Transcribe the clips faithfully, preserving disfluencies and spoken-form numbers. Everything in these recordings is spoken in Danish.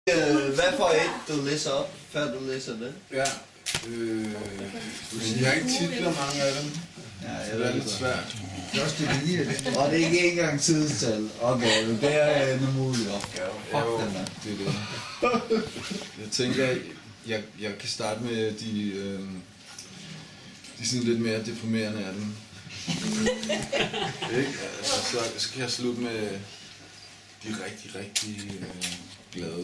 Hvad for et, du læser op, før du læser det? Ja, øh, men jeg har ikke titler mange af dem. Ja, jeg det er lidt svært. Første linje, og det er ikke engang tidstal. Okay, det er en umulig opgave. Jo, det er det. Jeg tænker, jeg, jeg kan starte med de, øh, de sådan lidt mere deprimerende af dem. Ikke? Altså, så, så kan jeg slutte med de rigtig, rigtig øh, glade.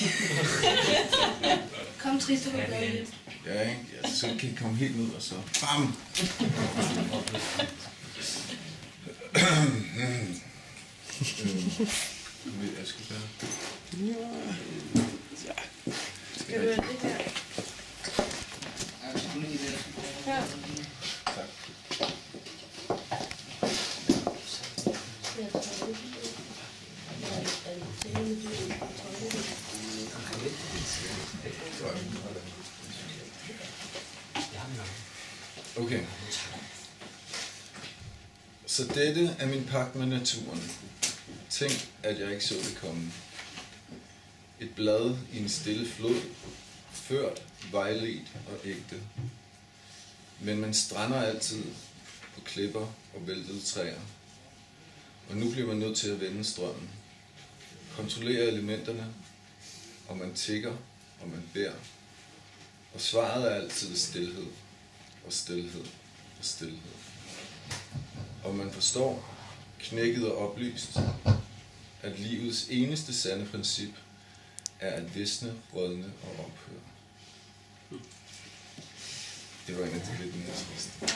Kom trist og glad lidt. Ja, ikke? Altså, så kan jeg komme helt ned og så bam! øh, jeg skal bare... Ja. Skal du have det her? Ja. Tak. Okay. Så dette er min pagt med naturen. Tænk, at jeg ikke så det komme. Et blad i en stille flod, ført, vejledt og ægte. Men man strander altid på klipper og væltede træer. Og nu bliver man nødt til at vende strømmen. Kontrollere elementerne, og man tigger, og man beder. Og svaret er altid stilhed, og stilhed, og stilhed. Og man forstår, knækket og oplyst, at livets eneste sande princip er at visne, rådne og ophøre. Det var en af de lidt mere triste.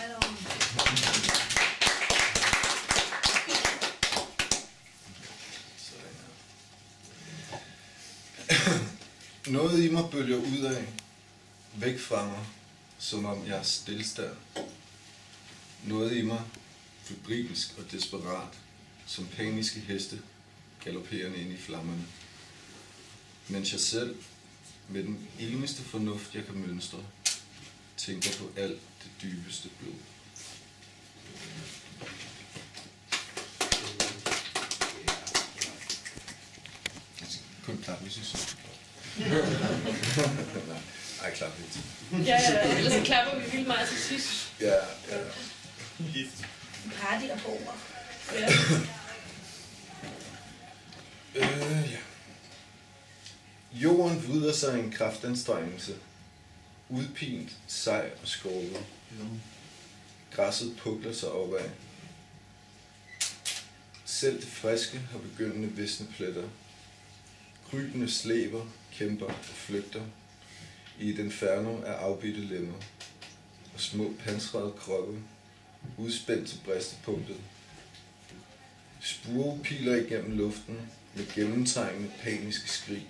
Noget i mig bølger ud af, væk fra mig, som om jeg er stillestand. Noget i mig, febrilsk og desperat, som paniske heste, galopperende ind i flammerne. Mens jeg selv, med den eneste fornuft, jeg kan mønstre, tænker på alt det dybeste blod. Kun klap, hvis jeg synes. Ej, klap lidt. Ja, ja, ellers så klapper vi vildt meget til sidst. Ja, ja. Party og borger. Ja. Øh, ja. Jorden vrider sig i en kraftanstrengelse. Udpint, sej og skåret. Græsset pukler sig opad. Selv det friske har begyndende visne pletter. Krybende slæber, kæmper og flygter i et inferno af afbidte lemmer og små pansrede kroppe, udspændt til bristepunktet. Spure piler igennem luften med gennemtrængende paniske skrig.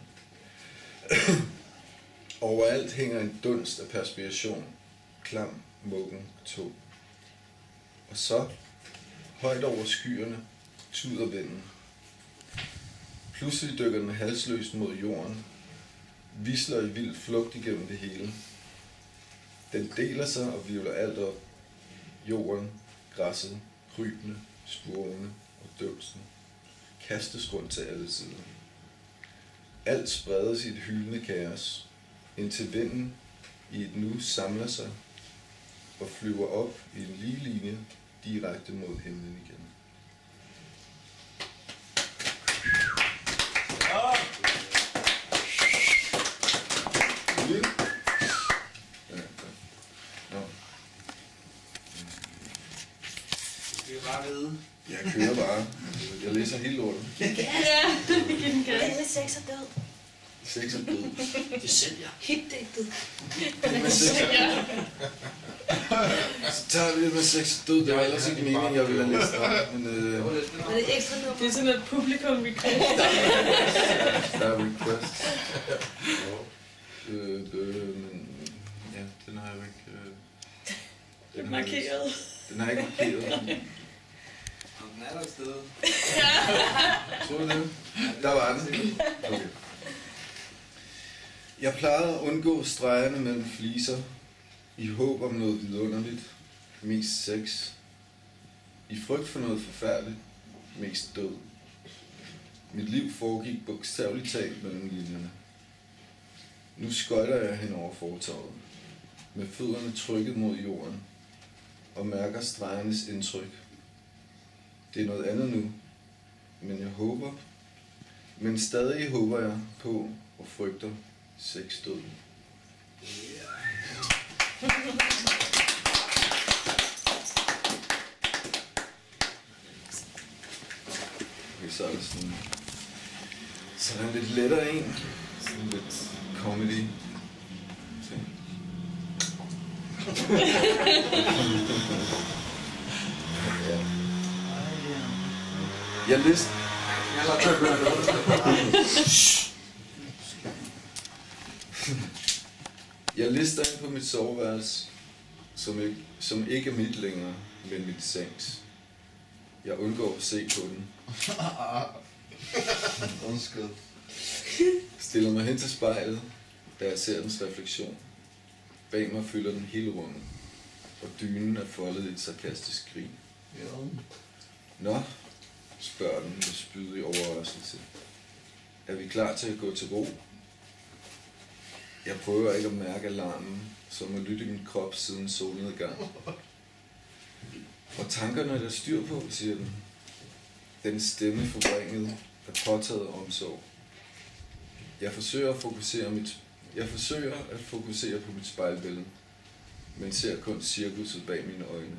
Overalt hænger en dunst af perspiration, klam, muggen, tog. Og så, højt over skyerne, tuder vinden. Pludselig dykker den halsløst mod jorden, visler i vild flugt igennem det hele. Den deler sig og virvler alt op. Jorden, græsset, krybene, spurene og døvsen kastes rundt til alle sider. Alt spredes i et hylende kaos, indtil vinden i et nu samler sig og flyver op i en lige linje direkte mod himlen igen. Bare vide. Jeg kører bare. Jeg læser hele lortet. Ja, det giver den gas. Det med sex og død. Sex og død. Det sælger. Hitdigtet. Ja. Så tager vi det med sex og død. Det var ellers ikke meningen, jeg ville have læst op. Men øh... Var det ekstra nummer? Det er sådan et publikum, vi kan. der er request. Øh, øh, men ja, den har jeg jo ikke... Øh... Den er markeret. Den er ikke markeret. Den er der et sted. Tror du det? Der var den. Okay. Jeg plejede at undgå stregerne mellem fliser, i håb om noget vidunderligt, mest sex, i frygt for noget forfærdeligt, mest død. Mit liv foregik bogstaveligt talt mellem linjerne. Nu skøjter jeg hen over fortovet, med fødderne trykket mod jorden, og mærker stregernes indtryk. Det er noget andet nu, men jeg håber, men stadig håber jeg på og frygter sexdøden. Okay, så er det sådan, så er der lidt lettere en, sådan lidt comedy ting. Ja. Jeg list. Jeg lister ind på mit soveværelse, som ikke, som ikke er mit længere, men mit sengs. Jeg undgår at se på den. Undskyld. Stiller mig hen til spejlet, da jeg ser dens refleksion. Bag mig fylder den hele rummet, og dynen er foldet i et sarkastisk grin. Nå, spørger den med spydig overraskelse. Er vi klar til at gå til ro? Jeg prøver ikke at mærke alarmen, som at lytte i min krop siden solnedgang. Og tankerne er der styr på, siger den. Den stemme forvrænget er påtaget omsorg. Jeg forsøger at fokusere mit Jeg forsøger at fokusere på mit spejlbillede, men ser kun cirkuset bag mine øjne.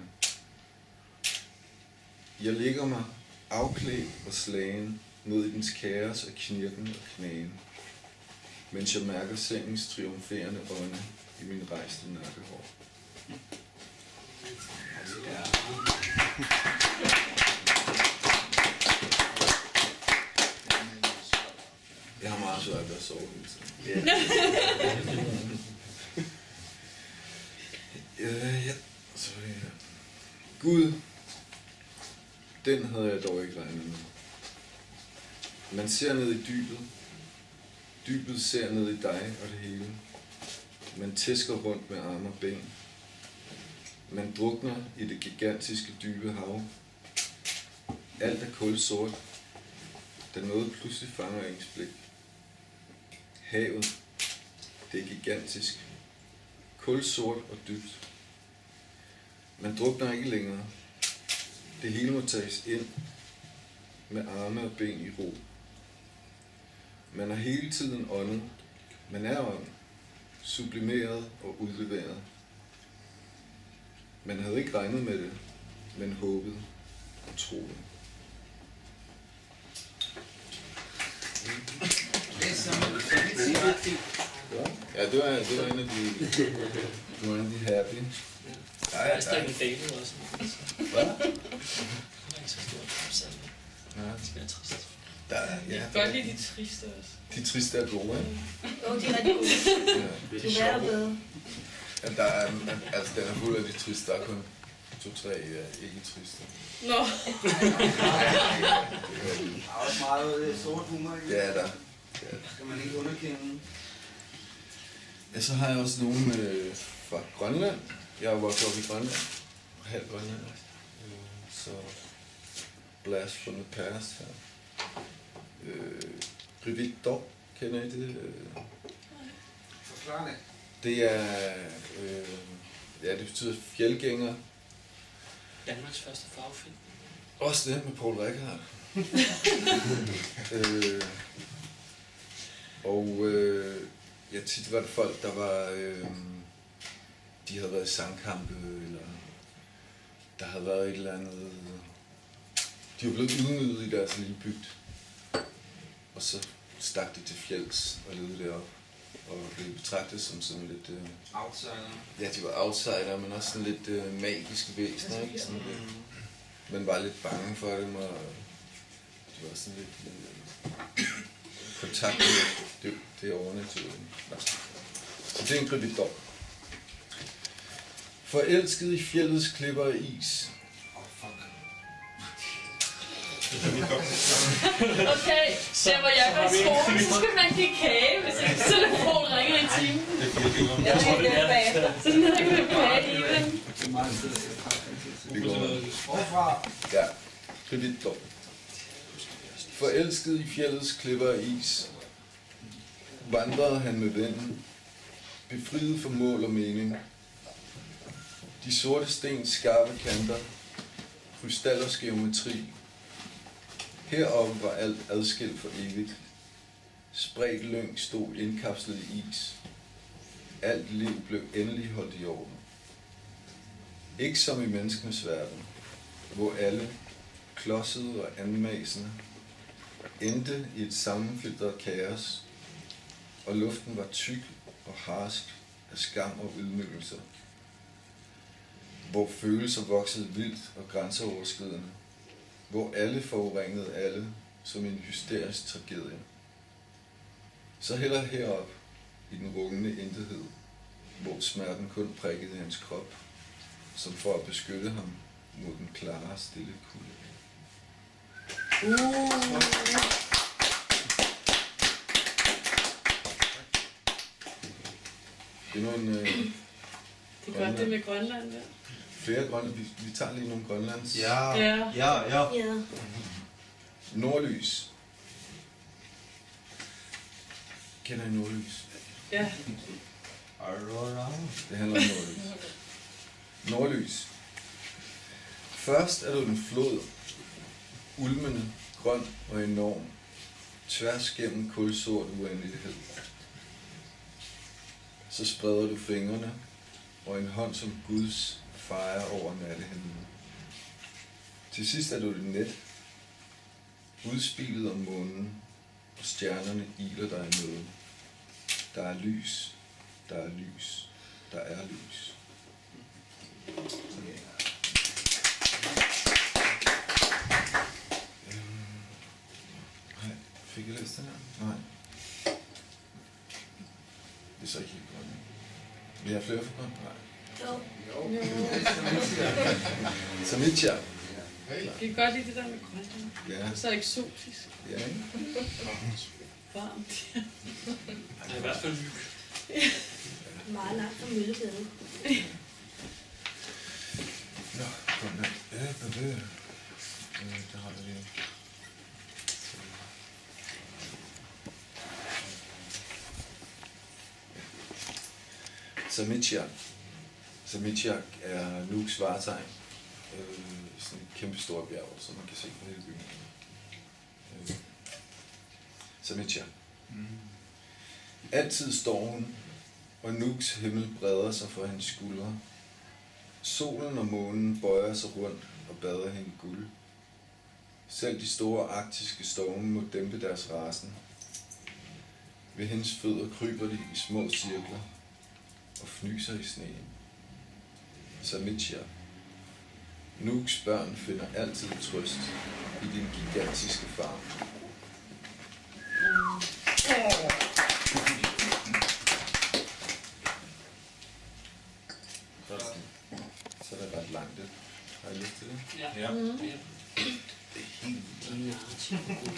Jeg ligger mig afklædt og slagen ned i dens kaos og knirken og knagen, mens jeg mærker sengens triumferende ånde i min rejste nakkehår. Jeg har meget svært ved at sove hele tiden. Ja, ja. Så, ja. Gud, den havde jeg dog ikke regnet med. Man ser ned i dybet. Dybet ser ned i dig og det hele. Man tæsker rundt med arme og ben. Man drukner i det gigantiske dybe hav. Alt er kulsort, da noget pludselig fanger ens blik. Havet, det er gigantisk. Kulsort og dybt. Man drukner ikke længere. Det hele må tages ind med arme og ben i ro. Man er hele tiden åndet. Man er ånd, sublimeret og udleveret. Man havde ikke regnet med det, men håbet og troet. Ja, det var, det var en af de, det var en af de happy. Ja, jeg er en dalet også. Hvad? Ja, det er trist. Der, ja. Jeg kan godt lide de triste også. De triste er gode, ikke? Jo, de er rigtig gode. Ja. De er bedre. Ja, der er, altså, den er fuld af de triste. Der er kun to-tre ja, ikke triste. Nå. Der er også meget sort humor i det. Ja, der. Ja. Skal man ikke underkende? Ja, så har jeg også nogen øh, fra Grønland. Jeg er vokset op i Grønland. Halv Grønland. Øh, så Blast from the Past her. Øh, Rivik Dog, kender I det? Forklar det. Det er, øh, ja, det betyder fjeldgænger. Danmarks første farvefilm. Også det med Paul Rickard. øh, og øh, ja, tit var det folk, der var, øh, de havde været i sangkampe, eller der havde været et eller andet, de var blevet udnyttet i deres lille bygd. Og så stak de til fjelds og levede deroppe. Og blev betragtet som sådan lidt... Øh, outsider. Ja, de var outsider, men også sådan lidt øh, magiske væsener, ikke? Sådan lidt, man var lidt bange for dem, og de var sådan lidt... Øh, kontakt med det, det overnaturlige. Så det er en Rivik Dog. Forelsket i fjeldets klipper af is. Okay, der hvor jeg var i skole, så skulle man give kage, hvis ikke telefon ringer i timen. Jeg tror, det er bagefter. Så ned og købe kage i den. Det er meget fedt, at Det går. Hvorfra? Ja, Rivik Dog. Forelsket i fjeldets klipper af is. vandrede han med vinden, befriet for mål og mening. De sorte stens skarpe kanter, krystallers geometri. Heroppe var alt adskilt for evigt. Spredt lyng stod indkapslet i is. Alt liv blev endelig holdt i orden. Ikke som i menneskenes verden, hvor alle, klodsede og anmasende, endte i et sammenfiltret kaos, og luften var tyk og harsk af skam og ydmygelser, hvor følelser voksede vildt og grænseoverskridende, hvor alle forurenede alle som en hysterisk tragedie. Så heller herop i den rungende intethed, hvor smerten kun prikkede hans krop, som for at beskytte ham mod den klare, stille kulde. Uh. Det er nogle... Øh, det er godt det med Grønland, der. Flere Grønland. Vi, vi tager lige nogle Grønlands. Ja, Ja. ja, ja. Ja. Nordlys. Kender I Nordlys? Ja. Det handler om nordlys. Nordlys. Først er du en flod, ulmende, grøn og enorm, tværs gennem kulsort uendelighed. Så spreder du fingrene, og en hånd som Guds fejrer over nattehimlen. Til sidst er du et net, udspillet om månen, og stjernerne iler dig i møde. Der er lys, der er lys, der er lys. Okay. Nej, fik jeg læst den her? Nej. Det er så ikke helt godt. Vi har flere for godt? Nej. Jo. Samitya. Jeg kan godt lide det der med Grønland. Ja. Så eksotisk. Ja, ikke? Varmt. Det er i hvert fald myg. Meget langt fra Møllegade. Nå, kom ned. Ja, hvad det er? Der har jeg lige. Samitya. Samitya er Nuuks vartegn. Øh, sådan et kæmpe stort bjerg, som man kan se på hele byen. Øh. Samitya. Mm. Altid står hun, og Nuuks himmel breder sig for hendes skuldre. Solen og månen bøjer sig rundt og bader hende guld. Selv de store arktiske storme må dæmpe deres rasen. Ved hendes fødder kryber de i små cirkler og fnyser i sneen. Samitya. Nuuks børn finder altid trøst i din gigantiske farm. Så er det ret langt det. Har I lyst til det? Ja. Ja. Mm. Det er helt vildt.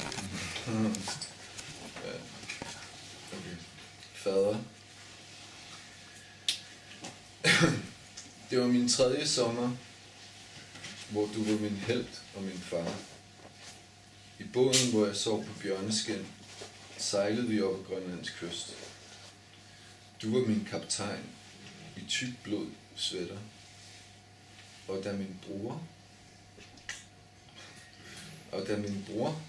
Ja. Okay. Fader. Det var min tredje sommer, hvor du var min helt og min far. I båden, hvor jeg sov på bjørneskin, sejlede vi op ad Grønlands kyst. Du var min kaptajn i tyk blod sweater. Og da min bror... Og da min bror...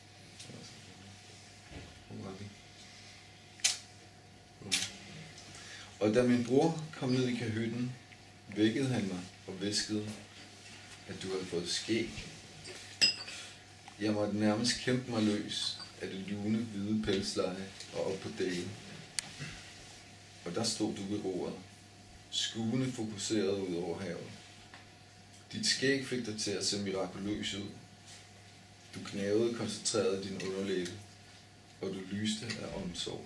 Og da min bror kom ned i kahytten, vækkede han mig og hviskede, at du havde fået skæg. Jeg måtte nærmest kæmpe mig løs af det lune hvide pelsleje og op på dækken. Og der stod du ved roret, skuende fokuseret ud over havet. Dit skæg fik dig til at se mirakuløs ud. Du knævede koncentreret din underlæbe, og du lyste af omsorg.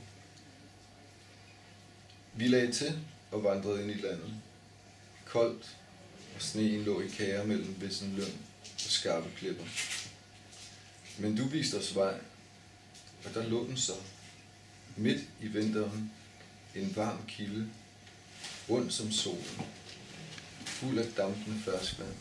Vi lagde til og vandrede ind i landet. Koldt, og sneen lå i kager mellem vissen løn og skarpe klipper. Men du viste os vej, og der lå den så, midt i vinteren, en varm kilde, rund som solen, fuld af dampende ferskvand.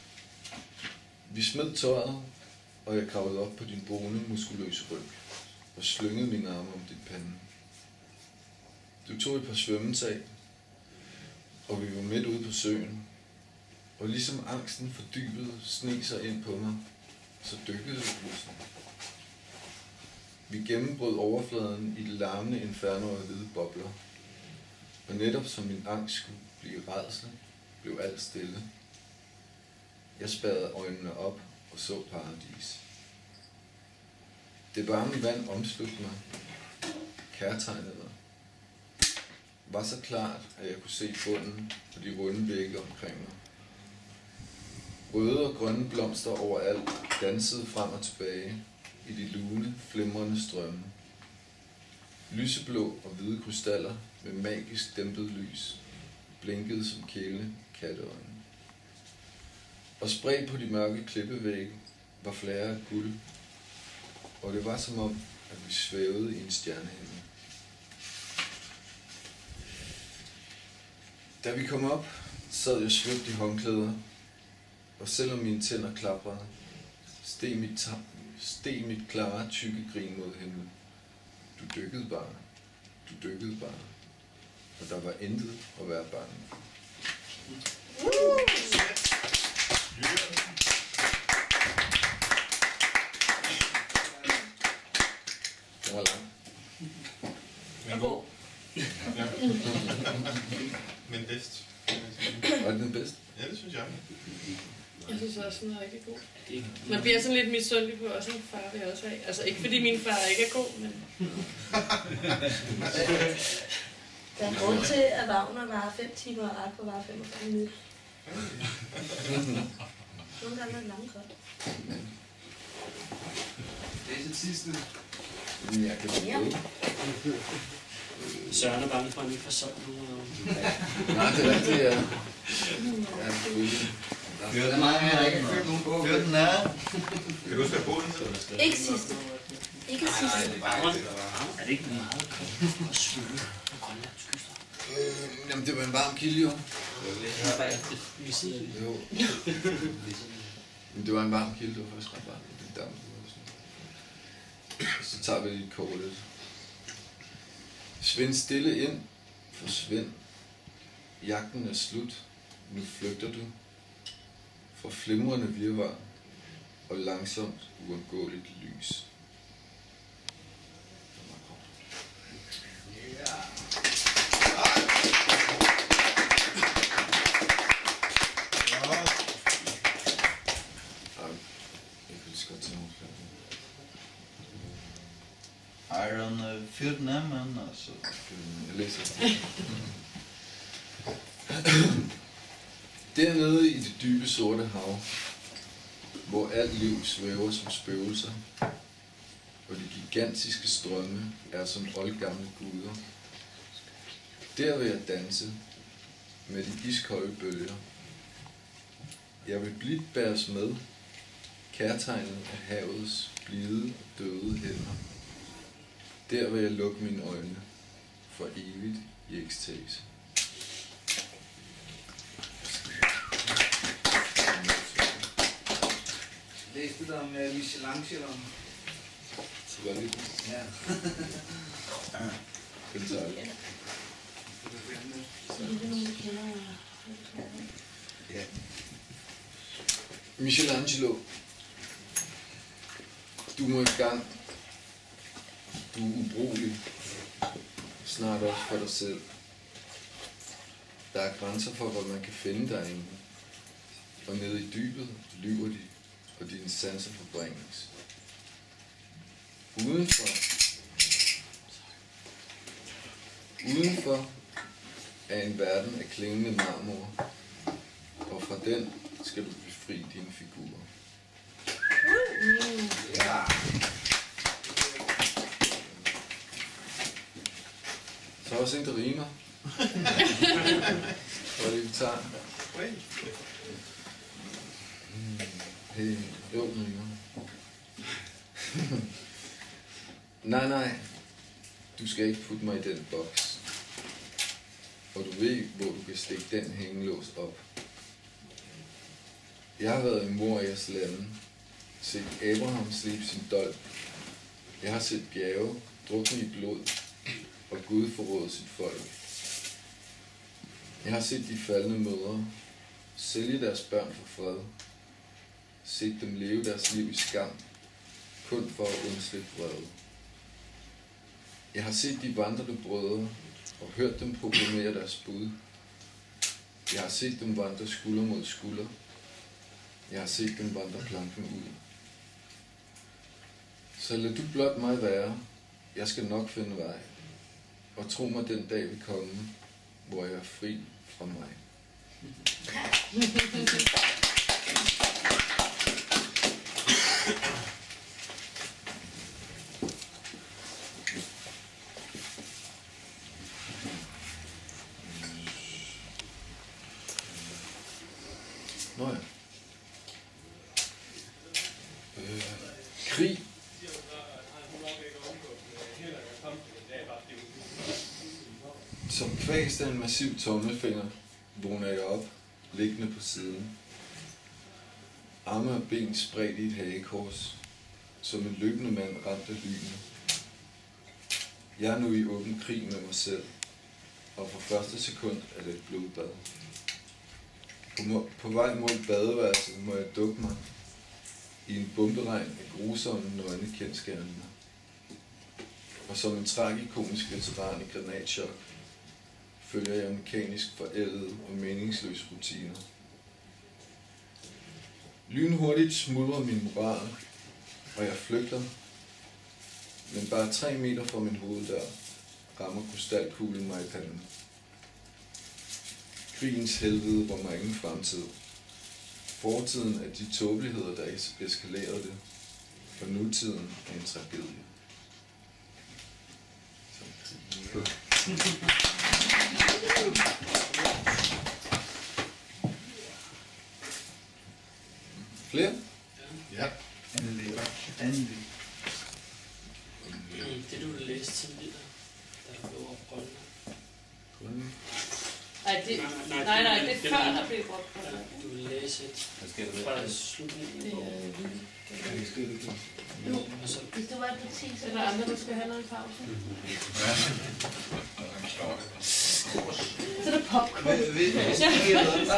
Vi smed tøjet, og jeg kravlede op på din brune, muskuløse ryg. og slyngede mine arme om dit pande. Du tog et par svømmetag, og vi var midt ude på søen, og ligesom angsten fordybede sneg sig ind på mig, så dykkede du pludselig. Vi gennembrød overfladen i det larmende inferno af hvide bobler, og netop som min angst skulle blive rædsel, blev alt stille. Jeg spærrede øjnene op og så paradis. Det varme vand omslugte mig, kærtegnede mig. Var så klart, at jeg kunne se bunden og de runde vægge omkring mig. Røde og grønne blomster overalt dansede frem og tilbage i de lune, flimrende strømme. Lyseblå og hvide krystaller med magisk dæmpet lys blinkede som kæle katteøjne. Og spredt på de mørke klippevægge var flager af guld, og det var som om, at vi svævede i en stjernehimmel. Da vi kom op, sad jeg svøbt i håndklæder, og selvom mine tænder klaprede, steg mit, steg mit klare, tykke grin mod himlen. Du dykkede bare, du dykkede bare, og der var intet at være bange for. Den var lang. Men god. Ja. Men bedst. Var det den bedste? Ja, det synes jeg. Jeg synes også, den er rigtig god. Man bliver sådan lidt misundelig på, også en far vil jeg også have. Altså ikke fordi min far ikke er god, men... Der er en grund til, at Wagner varer fem timer, og Arco varer femogfyrre minutter. Nogle gange er det langt godt. Det er det sidste. Jeg kan ikke Ja. Søren er bange for, at han ikke får solgt nu. Nej, det er rigtigt, ja. Ja, Fyr den af. Fyr den af. Kan du huske, hvad båden hedder? Ikke sidste. Ikke sidste. Er det ikke meget koldt at svømme på Grønlands kyster? Øh, jamen, det var en varm kilde, jo. Vi sidder lige. Jo. Men det var en varm kilde, det var faktisk ret varmt. Det dampede og sådan. Så tager vi lige kortet. Svind stille ind. Forsvind. Jagten er slut. Nu flygter du. For flimrende virvar og langsomt uundgåeligt lys. Iron, uh, fyr den af, mand, altså. Jeg læser det. Dernede i det dybe sorte hav, hvor alt liv svæver som spøgelser, og de gigantiske strømme er som oldgamle guder. Der vil jeg danse med de iskolde bølger. Jeg vil blidt bæres med, kærtegnet af havets blide og døde hænder. Der vil jeg lukke mine øjne for evigt i ekstase. Læste du om uh, Michelangelo? Så var det. Ja. Den tager vi. Ja. Michelangelo, du må i gang. Du er ubrugelig. Snart også for dig selv. Der er grænser for, hvad man kan finde derinde. Og nede i dybet lyver de, og dine sanser forbringes. Udenfor, udenfor er en verden af klingende marmor, og fra den skal du befri dine figurer. Ja. Så også en, der rimer. Hvor er det, vi tager? Hey, jo, den rimer. Nej, nej. Du skal ikke putte mig i den boks. Og du ved, hvor du kan stikke den hængelås op. Jeg har været i Morias lande, set Abraham slibe sin dolk, Jeg har set bjerge drukne i blod, og Gud forråde sit folk. Jeg har set de faldne mødre sælge deres børn for fred, set dem leve deres liv i skam, kun for at undslippe vrede. Jeg har set de vandrende brødre og hørt dem proklamere deres bud. Jeg har set dem vandre skulder mod skulder. Jeg har set dem vandre planken ud. Så lad du blot mig være. Jeg skal nok finde vej. Og tro mig, den dag vil komme, hvor jeg er fri fra mig. Nå ja. Øh, krig. Som kvæst af en massiv tommelfinger vågner jeg op, liggende på siden. Arme og ben spredt i et hagekors, som en løbende mand ramt af lynet. Jeg er nu i åben krig med mig selv, og for første sekund er det et blodbad. På, på vej mod badeværelset må jeg dukke mig i en bomberegn af grusomme nøgne kendskærninger. Og som en tragikomisk veteran i granatchok, følger jeg mekanisk forældede og meningsløse rutiner. Lynhurtigt smuldrer min moral, og jeg flygter, men bare tre meter fra min hoveddør rammer krystalkuglen mig i panden. Krigens helvede var mig ingen fremtid. Fortiden er de tåbeligheder, der eskalerede det, for nutiden er en tragedie. Flere? Ja. Endelig. Endelig. Det du læste tidligere, da der blev opholdt. Nej, det, nej, nej, nej, det er før, der blev opholdt. Du vil læse et fra slutningen. Det er Nu, og så Hvis du var et parti, så Er der andre, der skal have noget pause? så er der popcorn. Ved- ved- hvis det ikke er noget,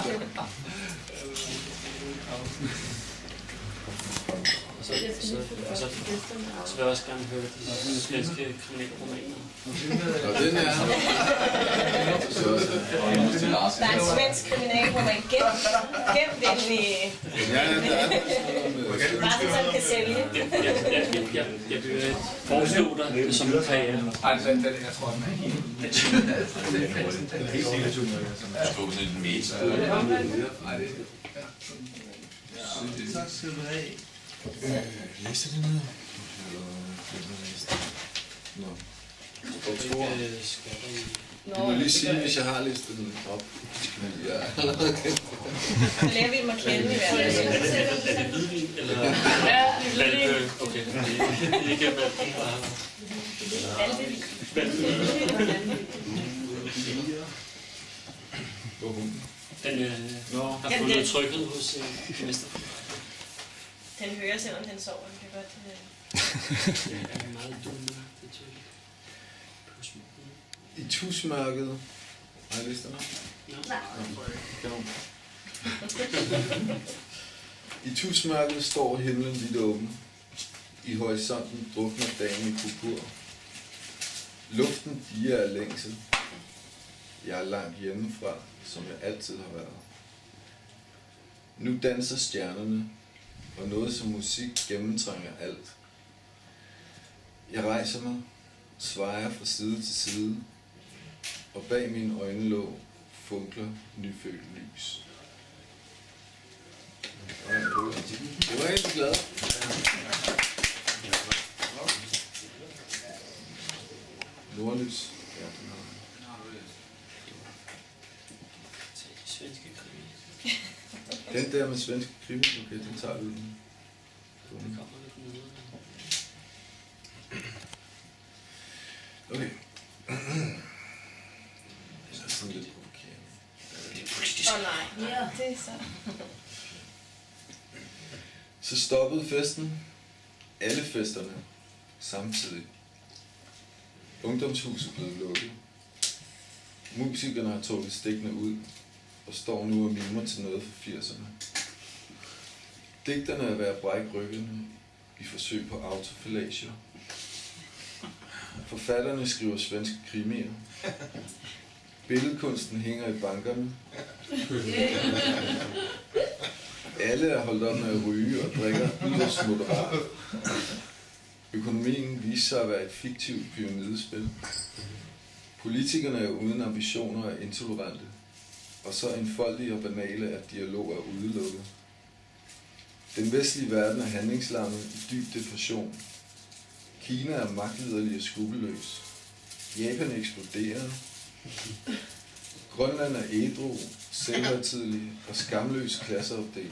Og så, så, og så, så vil jeg også gerne høre de svenske kriminalromaner. Og den er... Så, så. Der er en svensk kriminalroman. Gem, gem den i... Ja, der er noget med... Bare så den kan sælge. Jeg, jeg, jeg, jeg, jeg vil foreslå dig som en karriere. Ej, den, den, jeg tror, den er helt... Den er helt sikkert. Jeg tror, sådan en meta. Nej, det er... tak skal du have. Læser det ned? Nå. Jeg tror... Du må lige sige, hvis jeg har listet den op. Men jeg er allerede kendt. Så lærer vi dem at kende i hvert fald. Er det hvidvin, eller... Ja, det er Valpe? hvidvin. Okay, det er ikke valpe. Hvor hunden? Den øh, har fundet trykket hos øh, mester. Den hører, selvom den sover. Den kan godt... Øh... Det er meget dumme, det er tydeligt. I tusmørket... Har jeg listet noget? Nej. Kanon. I tusmørket står himlen vidt åben. I horisonten drukner dagen i purpur. Luften diger af længsel. Jeg er langt hjemmefra, som jeg altid har været. Nu danser stjernerne, og noget som musik gennemtrænger alt. Jeg rejser mig, svejer fra side til side, og bag mine øjenlåg funkler nyfødt lys. Det var helt glad. Nordlys. Ja, den har Svenske krimi. den der med svenske krimi, okay, den tager vi. Det kommer lidt ned. Okay. Det er sådan lidt provokerende. Åh oh, nej. Ja, det er så... Så stoppede festen. Alle festerne. samtidig. Ungdomshuset blev lukket. Musikerne har trukket stikkene ud og står nu og mimer til noget fra firserne. Digterne er ved at brække ryggene i forsøg på autofilager. Forfatterne skriver svenske krimier. Billedkunsten hænger i bankerne. Alle er holdt op med at ryge og drikker yderst moderat. Økonomien viser sig at være et fiktivt pyramidespil. Politikerne er uden ambitioner og intolerante, og så enfoldige og banale, at dialog er udelukket. Den vestlige verden er handlingslammet i dyb depression. Kina er magtliderlig og skrupelløs. Japan eksploderer. Grønland er ædru, selvhøjtidelig og skamløs klasseopdelt.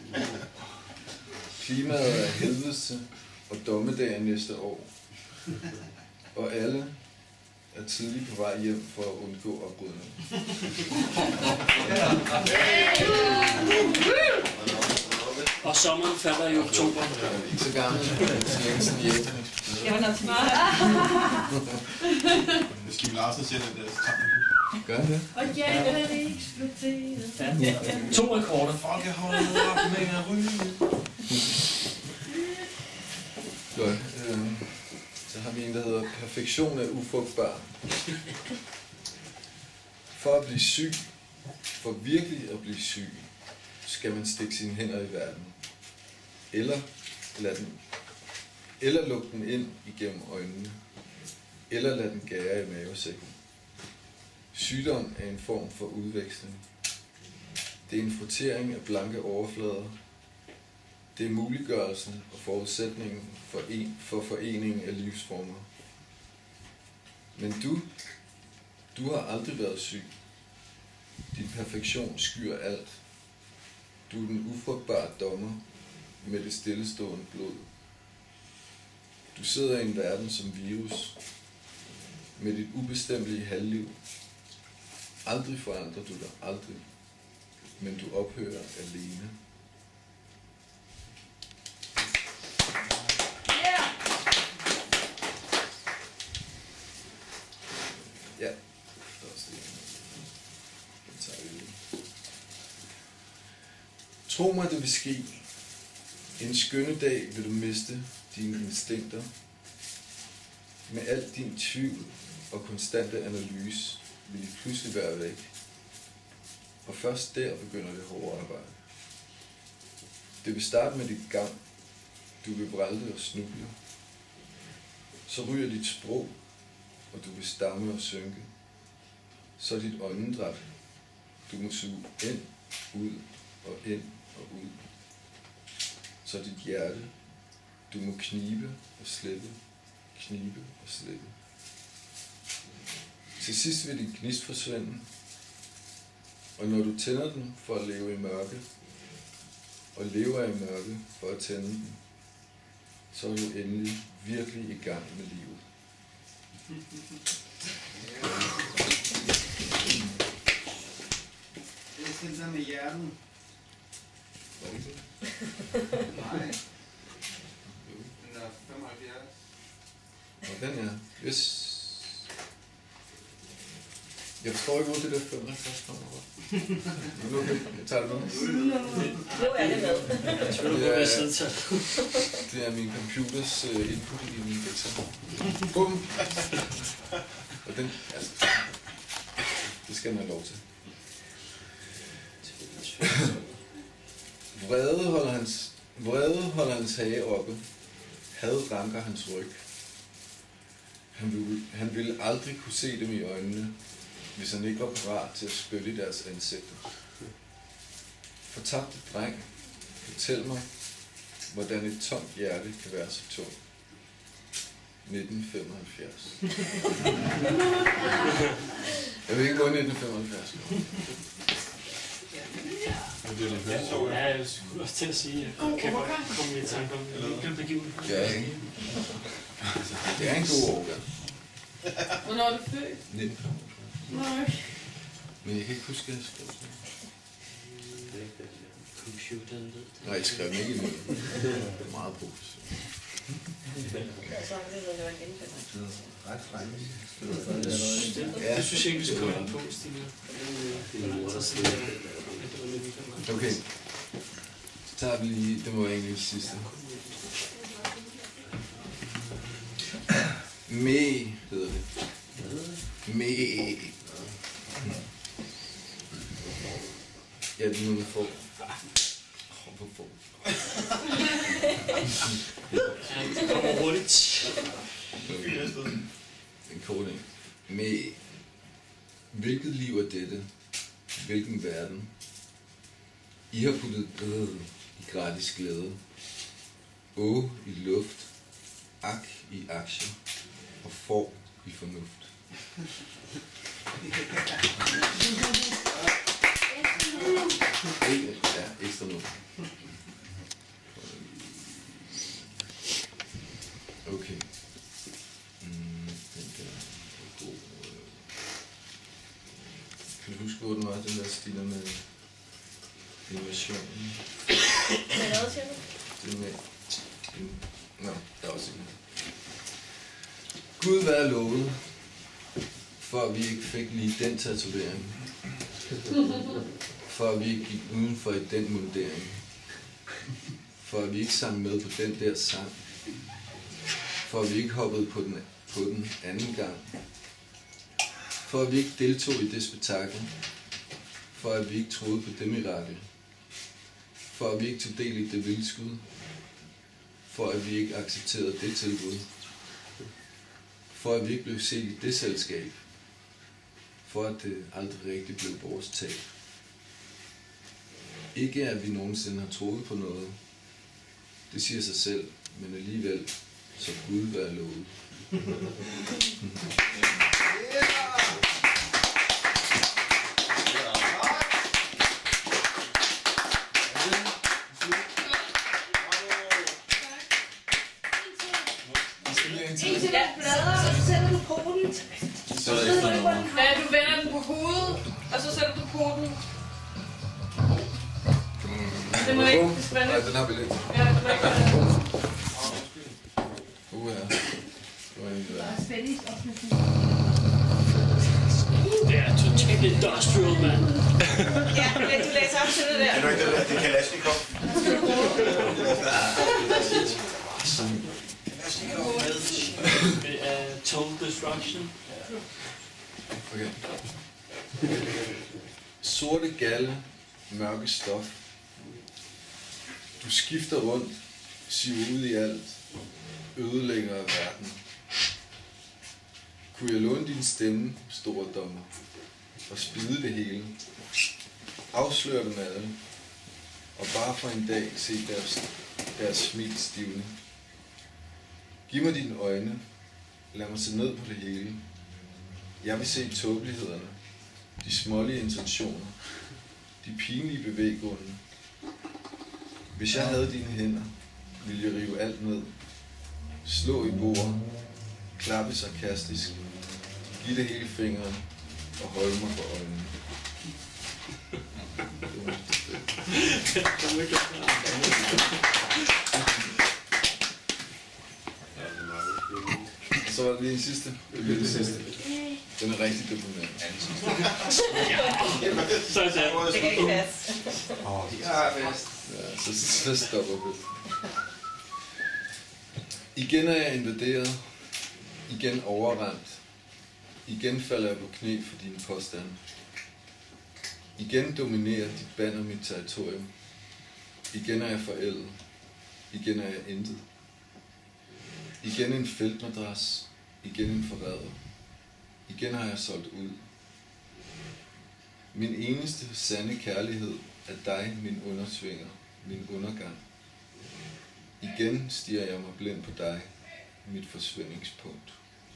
Klimaet er helvede og dommedag næste år. Og alle er tidligt på vej hjem for at undgå oprydning. Og sommeren falder i oktober. Ikke så gammel, så længe siden Japan. Det var nok smart. Kim Larsen siger, at det er Gør det? Og Japan eksploderer. Ja. To rekorder. Folk er holdt op med at ryge. Godt. Øhm, så har vi en, der hedder perfektion er ufrugtbar. For at blive syg, for virkelig at blive syg, skal man stikke sine hænder i verden. Eller lad den, eller lukke den ind igennem øjnene. Eller lad den gære i mavesækken. Sygdom er en form for udveksling. Det er en frottering af blanke overflader. Det er muliggørelsen og forudsætningen for, en, for foreningen af livsformer. Men du, du har aldrig været syg. Din perfektion skyer alt. Du er den ufrugtbare dommer med det stillestående blod. Du sidder i en verden som virus med dit ubestemmelige halvliv. Aldrig forandrer du dig, aldrig. Men du ophører alene. Ja, der er også det. Den tager vi lige. Tro mig, det vil ske. En skønne dag vil du miste dine instinkter. Med al din tvivl og konstante analyse vil de pludselig være væk. Og først der begynder det hårde arbejde. Det vil starte med dit gang. Du vil vrælde og snuble. Så ryger dit sprog, og du vil stamme og synke. Så dit åndedræt. Du må suge ind, ud og ind og ud. Så dit hjerte. Du må knibe og slippe, knibe og slippe. Til sidst vil din gnist forsvinde. Og når du tænder den for at leve i mørke, og lever i mørke for at tænde den, så er du endelig virkelig i gang med livet. Det er sådan der med hjerten. Var det ikke det? Nej. Den er femoghalvfjerds. Og den er, hvis... Jeg forstår ikke, hvor det der femoghalvfjerds kommer fra. Men okay, jeg tager det med. Nu er det med. Det er, det er min computers uh, input i min Excel. Bum! Og den, altså, det skal man have lov til. Vrede holder hans, vrede holder hans hage oppe. Had ranker hans ryg. Han ville, han ville aldrig kunne se dem i øjnene, hvis han ikke var parat til at spytte i deres ansigter. Fortabte dreng, fortæl mig, hvordan et tomt hjerte kan være så tungt. nitten femoghalvfjerds. Jeg vil ikke gå i nitten femoghalvfjerds. Ja, jeg skulle også til at sige, at jeg kan godt komme i tanke om en enkelt begivenhed. Ja, ikke? Det er en god årgang. Hvornår er du født? nitten femoghalvfjerds. Nej. Men jeg kan ikke huske, at jeg skrev sådan. Computeren ved det. Nej, jeg skrev den ikke endnu. Det er meget positivt. Så har vi det var en genfinder. Ret fremme. Ja, det synes jeg ikke, vi skal komme ind på, Stine. Okay. Så tager vi lige, det må være egentlig det sidste. Me hedder det. Me. Ja, det er noget, få. Hvor få. Det kommer hurtigt. En kort en. Me. Hvilket liv er dette? Hvilken verden? I har puttet øh, i gratis glæde. Å i luft. Ak i aktier. Og får i fornuft. Ja, ekstra nu. Okay. Mm, den der er god. Kan du huske, hvor den var, den der stiller med innovationen? Hvad lavede til du? Den med... Nå, der er også en. Gud være lovet, for at vi ikke fik lige den tatovering. For at vi ikke gik udenfor i den mundering. For at vi ikke sang med på den der sang. For at vi ikke hoppede på den, på den anden gang. For at vi ikke deltog i det spektakel. For at vi ikke troede på det mirakel. For at vi ikke tog del i det vildskud. For at vi ikke accepterede det tilbud. For at vi ikke blev set i det selskab. For at det aldrig rigtig blev vores tab. Ikke at vi nogensinde har troet på noget. Det siger sig selv, men alligevel, så Gud være lovet. En til den blader, og så sætter du poten. Så er der ekstra nummer. Ja, du vender den på hovedet, og så sætter du poten. Det må ikke spænde. Nej, den har vi lidt. Ja, det må ikke være. Uh, ja. Det var egentlig værd. Det er totalt industrial, mand. Ja, men du læser op til det der. Kan du ikke det? Det er Kalashnikov. Det er Total Destruction. Okay. Sorte galle, mørke stof. Du skifter rundt, siver ud i alt, ødelægger af verden. Kunne jeg låne din stemme, store dommer, og spide det hele? Afsløre dem alle, og bare for en dag se deres, deres smil stivne. Giv mig dine øjne, lad mig se ned på det hele. Jeg vil se tåbelighederne, de smålige intentioner, de pinlige bevæggrunde. Hvis jeg havde dine hænder, ville jeg rive alt ned, slå i bordet, klappe sarkastisk, give det hele fingeren og holde mig for øjnene. Og så var der lige en sidste. Det bliver det sidste. Den er rigtig deprimerende. Så er det. Det kan ikke passe. Ja, så, så stopper vi. Igen er jeg invaderet. Igen overrendt. Igen falder jeg på knæ for dine påstande. Igen dominerer dit banner mit territorium. Igen er jeg forældet. Igen er jeg intet. Igen en feltmadras. Igen en forræder. Igen har jeg solgt ud. Min eneste sande kærlighed er dig, min undersvinger, min undergang. Igen stiger jeg mig blind på dig, mit forsvindingspunkt.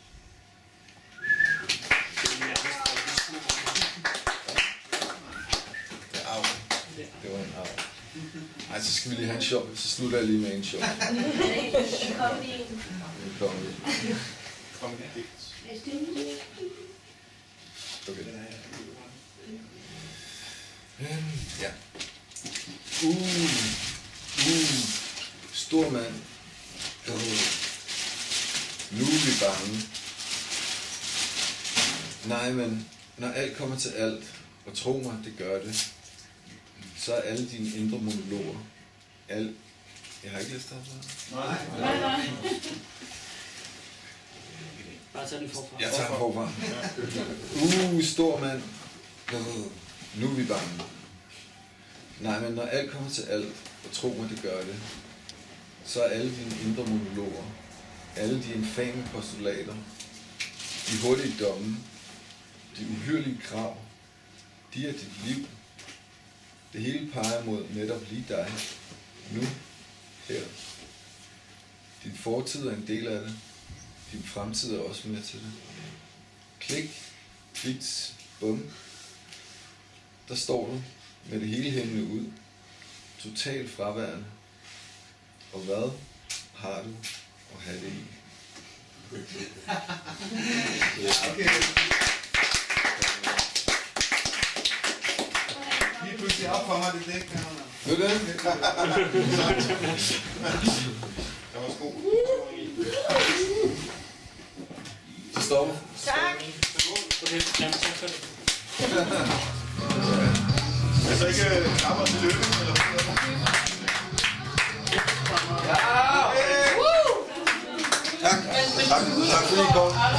Au. Det var en au. Ej, så skal vi lige have en shot. Så slutter jeg lige med en shot. Kom lige. En konge. Okay. Ja. Uh. Uh. Stor mand. Uh. Nej, men når alt kommer til alt, og tro mig, det gør det, så er alle dine indre monologer, al... Jeg har ikke lyst til at Nej. Nej, nej. Bare tag den forfra. Jeg tager den forfra. Uh, stor mand. Uh, nu er vi bange. Nej, men når alt kommer til alt, og tro mig, det gør det, så er alle dine indre monologer, alle de infame postulater, de hurtige domme, de uhyrlige krav, de er dit liv. Det hele peger mod netop lige dig. Nu, her. Din fortid er en del af det. Din fremtid er også med til det. Klik, klits, bum. Der står du med det hele hængende ud. Totalt fraværende. Og hvad har du at have det i? Ja, okay. Lige pludselig op for mig, det dæk der. Ved du det? Der var sko. Så står du. Tak. Okay, jamen tak for det. Jeg så ikke knapper til lykke, eller hvad? Ja! Tak. Tak. Tak fordi I kom.